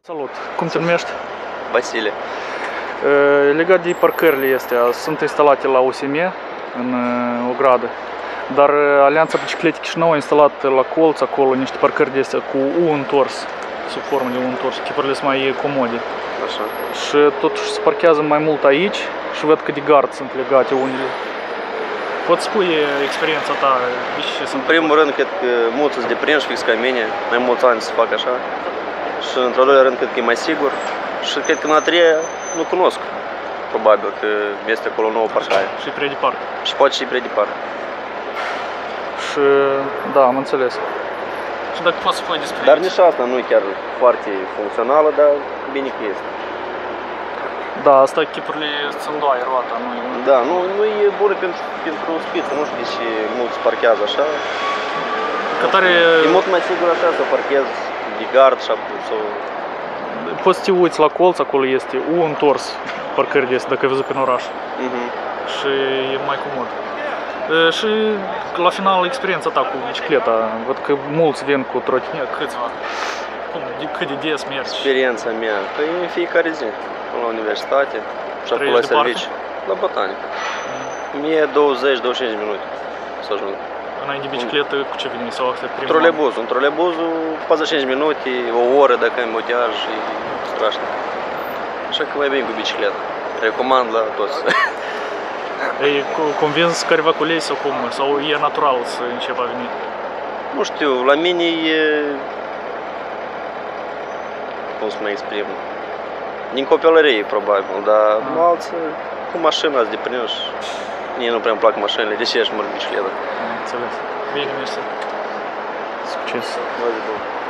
Salut! Cum te numești? Vasile. Legat de parcările astea, sunt instalate la USM în ogradă, dar Alianța Biciclete Chișinău a instalat la colț acolo niște parcări de astea cu U întors, sub formă de U întors, chipurile sunt mai comode. Așa. Și totuși se parchează mai mult aici și văd că de gard sunt legate unele. Poți spui experiența ta? În primul rând, cred că mulți sunt deprinși fix ca mine, mai mulți ani să fac așa. Și într-al doilea rând, cred că e mai sigur. Și cred că în a treia nu cunosc. Probabil că este acolo o nouă parcare. Și prea departe. Și poate și prea departe. Și da, am înțeles. Și dacă poți spune despre Dar nici asta nu e chiar foarte funcțională, dar bine că este. Da, asta chipurile țândoaie roata, nu e... Da, nu e bună pentru spiță, nu știu de ce mulți parchează așa. Că tare... E mult mai sigur așa să parchezi de gard sau... Poți să te uiți la colț, acolo este U întors parcări de astea, dacă ai văzut prin oraș. Și e mai comod. Și la final experiența ta cu bicicleta, văd că mulți vin cu trotinet, câțiva. Cât de des mergi? Experiența mea, păi în fiecare zi, până la universitate și acolo la serviciu, la botanică. Mie 20-25 minute să ajung. Înainte de bicicletă, cu ce vine? Sau asta primul? Trolebuzul, 45 minute, o oră dacă ai motiaj, e strașnic. Așa că mai bine cu bicicleta. Recomand la toți. Ai convins careva colegi sau cum? Sau e natural să începi a veni? Nu știu, la mine e... cum să mă exprim? Din copilărie, probabil, dar alții cu mașina ați deprinși. Mie nu prea-mi plac mașinile, de ce aș merg bicicletă? Înțeles. Bine, mersi. Succes! Mulțumesc!